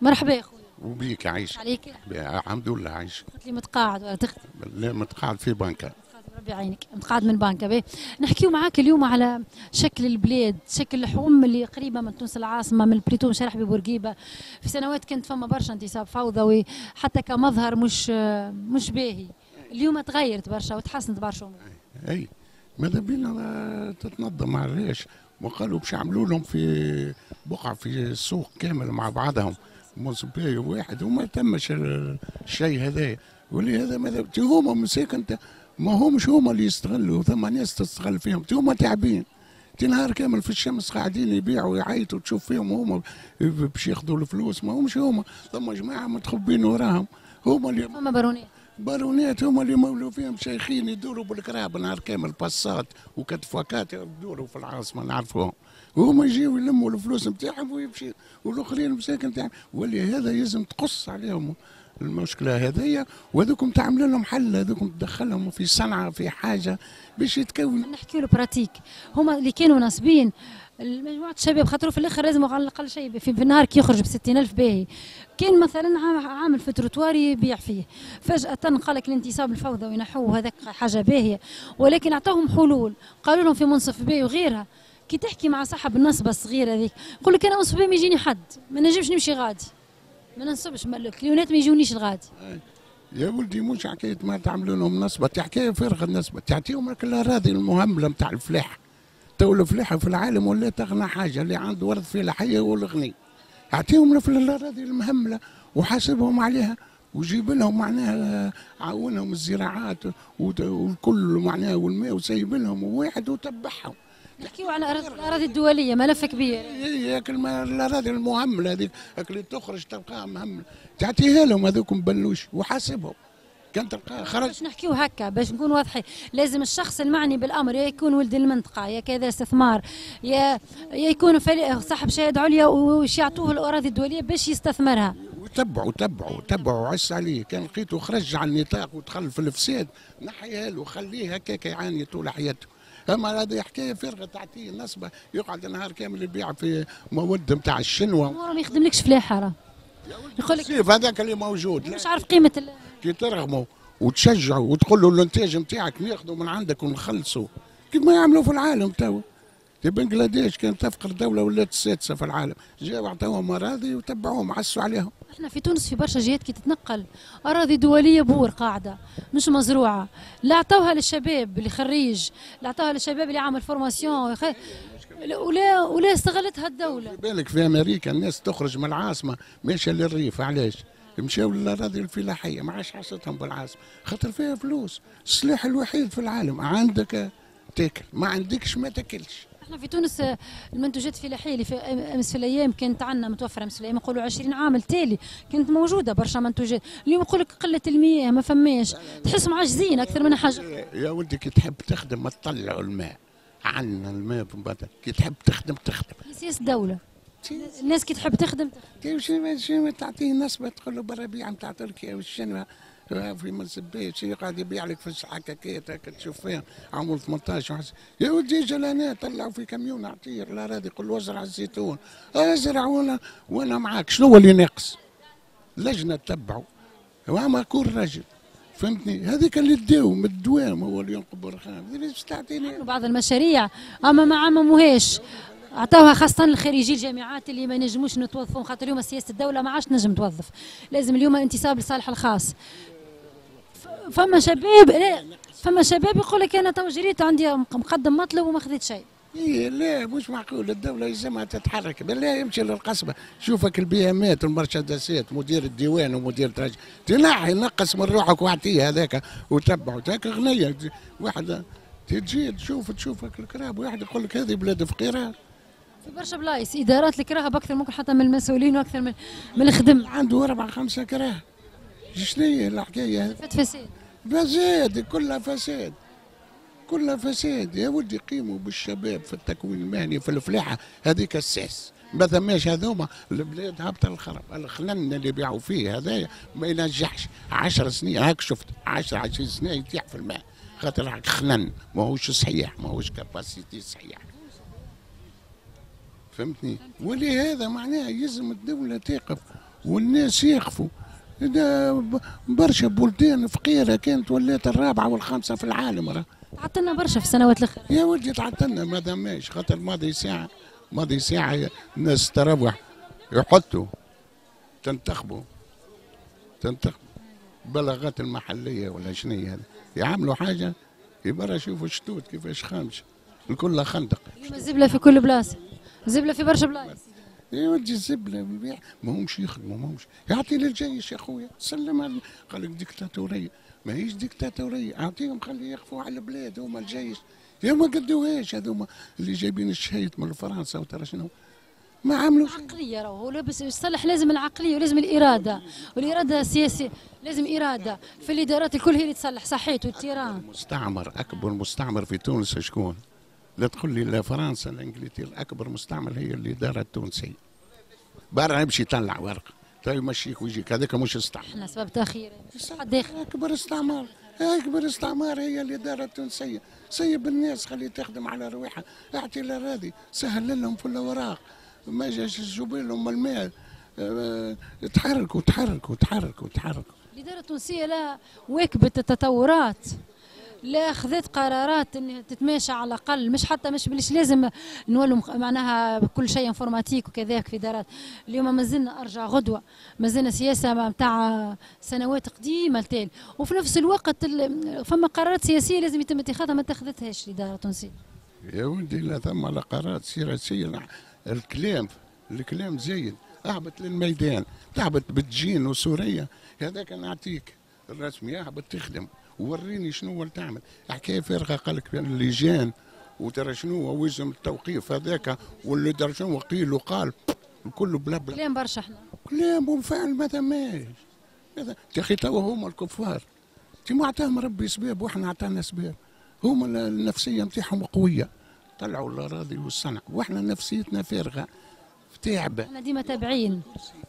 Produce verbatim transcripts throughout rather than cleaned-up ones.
مرحبا يا خويا. وبيك عايش. عليك. الحمد لله عايش. قلت لي متقاعد ولا تخدم؟ لا متقاعد في بنكة. متقاعد ربي يعينك، متقاعد من بنكة. باهي نحكيو معاك اليوم على شكل البلاد، شكل الحوم اللي قريبة من تونس العاصمة، من البريتو من شرح ببورقيبة. في سنوات كانت فما برشا انتصاب فوضوي، حتى كمظهر مش مش باهي. اليوم تغيرت برشا وتحسنت برشا. اي ماذا بينا تتنظم مع الريش، وقالوا باش يعملوا لهم في بقعة في السوق كامل مع بعضهم موسبي واحد، وما تمش الشيء هذا. واللي هذا ماذا هما مساكن، ما همش هما اللي يستغلوا، ثم ناس تستغل فيهم، هما تعبين نهار كامل في الشمس قاعدين يبيعوا ويعيطوا، تشوف فيهم هما باش ياخذوا الفلوس. ما همش هما، ثم جماعه متخبين وراهم، هما اللي هما بارونيات بارونيات، هما اللي مولوا فيهم شيخين يدوروا بالكراب نهار كامل، باصات وكتفاكات يدوروا في العاصمه نعرفوهم. هما يجيو يلموا الفلوس نتاعهم ويمشي، والاخرين مساكن نتاعهم. واللي هذا يلزم تقص عليهم المشكله هذيا، وهذوكم تعمل لهم حل، هذوكم تدخلهم في صنعه في حاجه باش يتكون. نحكي له براتيك، هما اللي كانوا ناصبين مجموعة الشباب، خاطر في الاخر لازم على الاقل شيء في, في النهار كي يخرج ب ستين ألف باهي. كان مثلا عامل في تروتوار يبيع فيه، فجأة قال لك الانتصاب الفوضى وينحوه، هذاك حاجة باهية. ولكن اعطاهم حلول، قالوا لهم في منصف باهي وغيرها. كي تحكي مع صاحب النصبة الصغيرة هذيك يقول لك انا منصف باهي ما يجيني حد، ما نجمش نمشي غادي، ما ننصبش الكليونات ما يجونيش الغادي. يا ولدي مش حكايه ما تعملوا لهم نصبه، حكايه فارغه النصبه، تعطيهم الاراضي المهمله نتاع الفلاح. تو الفلاحه في العالم ولا تغنى حاجه، اللي عنده ورد فلاحيه هو الغني. اعطيهم في الاراضي المهمله وحاسبهم عليها، وجيب لهم معناها عاونهم الزراعات والكل معناها والماء، وسيب لهم واحد وتبعهم. نحكيو على الاراضي الدوليه، ملف كبير. هي الاراضي المهمله هذيك اللي تخرج تلقاها مهمله، تعطيها لهم هذوك بلوش وحاسبهم. كان تلقاه خرج. باش نحكيو هكا باش نكون واضحين، لازم الشخص المعني بالامر يا يكون ولد المنطقه، يا كذا استثمار، يا يا يكون صاحب شهاده عليا وش يعطوه الاراضي الدوليه باش يستثمرها. وتبعوا تبعوا تبعوا عس عليه، كان لقيته خرج عن النطاق ودخل في الفساد نحيها له، خليه هكاك يعاني طول حياته. اما هذه حكايه فارغه، تعطيه نصبه يقعد نهار كامل يبيع في مواد نتاع الشنوه. ما يخدملكش فلاحه راه. يقول لك السيف هذاك اللي موجود مش عارف قيمه ال... كي ترغموا وتشجعوا وتقول له الانتاج نتاعك ناخذه من عندك ونخلصوا، كيف ما يعملوا في العالم توا. في بنغلاديش كانت تفقر دوله ولات السادسه في العالم، جاوا عطاوهم اراضي وتبعوهم عسوا عليهم. احنا في تونس في برشا جهات كي تتنقل اراضي دوليه بور قاعده مش مزروعه، لا عطاوها للشباب اللي خريج، لا عطاوها للشباب اللي عامل فورماسيون، ولا ولا استغلتها الدوله. في بالك في امريكا الناس تخرج من العاصمه ماشيه للريف، علاش؟ مشاو للاراضي الفلاحيه، ما عادش حصتهم بالعاصمه، خاطر فيها فلوس. السلاح الوحيد في العالم، عندك تاكل، ما عندكش ما تاكلش. احنا في تونس المنتوجات الفلاحيه اللي في امس في الايام كانت عندنا متوفره، امس في الايام نقولوا عشرين عام التالي كانت موجوده برشا منتوجات. اليوم يقول لك قله المياه ما فماش، تحسهم عاجزين اكثر من حاجه. يا ولدي كي تحب تخدم ما تطلعوا الماء، عندنا الماء في البطن، كي تحب تخدم تخدم. سياسه الدوله، الناس كي تحب تخدم تخدم. شنو تعطيه نسبه تقول له بالربيع نتاع تركيا والشنو في منسبية شي قاعد يبيع لك في الحكاكيت هكا تشوف فيها عمر ثمانطاش وحس. يا ودي جلانات طلعوا في كميون عطير الاراضي، قول له ازرع الزيتون، ازرع وانا وانا معاك. شنو هو اللي ناقص؟ لجنه تتبعوا وما كون رجل، فهمتني؟ هذيك اللي تداوم الدوام هو اللي ينقب الرخام. باش تعطيني بعض المشاريع اما ما عمموهاش، عطاوها خاصة لخريجي الجامعات اللي ما نجموش نتوظفون، خاطر اليوم سياسة الدولة ما عادش نجم توظف، لازم اليوم انتصاب لصالح الخاص. فما شباب لا فما شباب يقول لك انا تو جريت عندي مقدم مطلب وما خذيت شيء. إيه لا مش معقول، الدولة يلزمها تتحرك، بالله يمشي للقصبة، شوفك البيامات والمرشدسات، مدير الديوان ومدير الترجمة، تنحي نقص من روحك واعطيه هذاك وتبعه، هذاك غنية واحد تجي تشوف تشوفك الكراب، واحد يقول لك هذه بلاد فقيرة. في برشا بلايص ادارات الكراهه باكثر ممكن حتى من المسؤولين واكثر من من الخدم. عنده اربع خمسه كراهه. شنو هي الحكايه؟ فساد فساد كلها فساد كلها فساد. يا ولدي قيموا بالشباب في التكوين المهني في الفلاحه، هذيك الساس ما ثماش. هذوما البلاد هابطه الخرب، الخنن اللي بيعوا فيه هذايا ما ينجحش. عشر سنين هاك شفت عشر عشرين سنه يطيح في الماء، خاطر خنن ماهوش صحيح، ماهوش كاباسيتي صحيح، فهمتني؟ ولهذا معناها يلزم الدولة تقف والناس يخفوا. ده برشا بلدان فقيرة كانت ولات الرابعة والخامسة في العالم راه. تعطلنا برشا في السنوات الأخيرة. يا ولدي تعطلنا ما داماش خاطر ماضي ساعة ماضي ساعة الناس تروح يحطوا تنتخبوا تنتخبوا بلاغات المحلية ولا شنو هذا يعملوا حاجة يبرا شوفوا شتوت كيفاش خامش الكل خندق. اليوم الزبلة في كل بلاصة، الزبلة في برشا بلايص. يا ولدي الزبله ما همش يخدموا ما همش يعطي للجيش يا خويا سلم قال لك ديكتاتوريه ما هيش ديكتاتوريه اعطيهم خلي يخفوا على البلاد هما الجيش يا ما قدوهاش هذوما اللي جايبين الشهيد من فرنسا وترى شنو ما عملوا العقليه راهو لابس يصلح لازم العقليه ولازم الاراده والاراده السياسيه لازم اراده في الادارات الكل هي اللي تصلح صحيت والتيران. مستعمر اكبر مستعمر في تونس شكون؟ لا تقول لي لا فرنسا لا انجلترا اكبر مستعمر هي الاداره التونسيه. برا يمشي يطلع ورقه طيب يمشيك ويجيك هذاك مش استعمار. احنا سبب تاخير داخل اكبر استعمار اكبر استعمار هي الاداره التونسيه. سيب الناس خليه تخدم على رويحها اعطي للراضي سهل لهم في الاوراق ما جاش تجيب لهم المال اه تحركوا تحركوا تحركوا تحركوا. الاداره التونسيه لا واكبت التطورات لا اخذت قرارات انها تتماشى على الاقل مش حتى مش بليش لازم نولوا معناها كل شيء انفورماتيك وكذاك في ادارات. اليوم ما زلنا ارجع غدوه ما زلنا سياسه نتاع سنوات قديمه التالي وفي نفس الوقت فما قرارات سياسيه لازم يتم اتخاذها ما اتخذتهاش الاداره التونسيه. يا ولدي لا ثم قرارات سياسيه الكلام الكلام زايد اهبط للميدان تهبط بتجين وسوريا هذاك نعطيك الرسمي اهبط تخدم وريني شنو هو تعمل حكايه فارغه قال لك اللجان وترى شنو هو وزن التوقيف هذاك واللي درى شنو قيل وقال الكل بلا بلا كلام برشا احنا كلام وفعل ما ثماش يا اخي توا هما الكفار انت ما عطاهم ربي اسباب واحنا عطانا اسباب هما النفسيه نتاعهم قويه طلعوا الاراضي والصنع واحنا نفسيتنا فارغه تعبه احنا ديما تابعين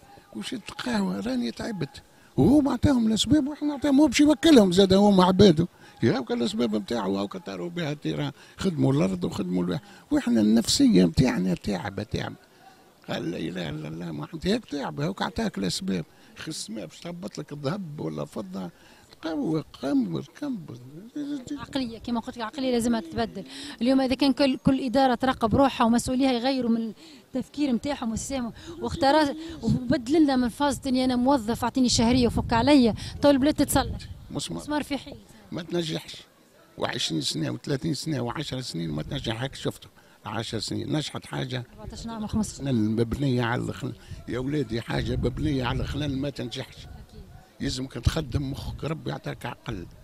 وش القهوه راني تعبت وهو عطاهم الاسباب واحنا عطاهم هو باش يوكلهم زاد هما عباده يهاوك الاسباب نتاعو هاوك طاروا بها التيران خدموا الارض وخدموا الواحد واحنا النفسيه نتاعنا تعبه تعبه قال لا اله الا الله ما انت هيك تعبه هاوك عطاك الاسباب خصمها باش تهبط لك الذهب ولا فضه قوي قمر كمبر عقليه كما قلت لك عقليه لازمها تتبدل. اليوم اذا كان كل كل اداره تراقب روحها ومسؤوليها يغيروا من التفكير نتاعهم والسيستم واختار وبدل لنا من فاز اني انا موظف اعطيني شهريه وفك عليا تو البلاد تتصلح مسمار في حيل ما تنجحش وعشرين سنه و30 سنه وعشر سنين ما تنجحك شفته عشر سنين نجحت حاجه أربعطاش نعم خمسطاش سنه مبنيه على الخلل يا ولادي حاجه مبنيه على الخلل ما تنجحش. يلزمك تخدم مخك ربي يعطيك عقل.